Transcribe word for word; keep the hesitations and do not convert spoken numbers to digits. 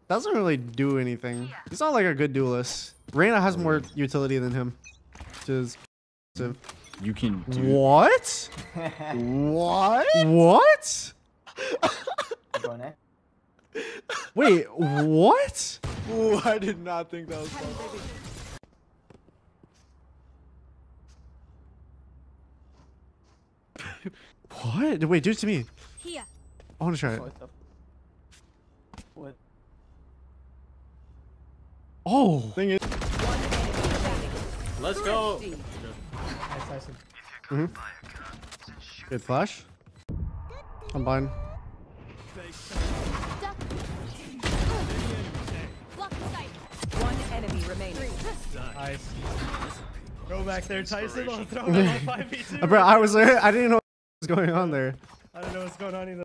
doesn't really do anything. He's not like a good duelist. Reyna has more utility than him. Which is you can do what? What? What? Wait, what? Ooh, I did not think that was possible. What? Wait, do it to me. Here. I want to try it. What? Oh. Thing is, Let's go. Mm-hmm. Good flash. I'm blind. One enemy remaining. Nice. Go back there, Tyson. I'll throw him on five v two. Bro, I was there. I didn't know what was going on there. I don't know what's going on either.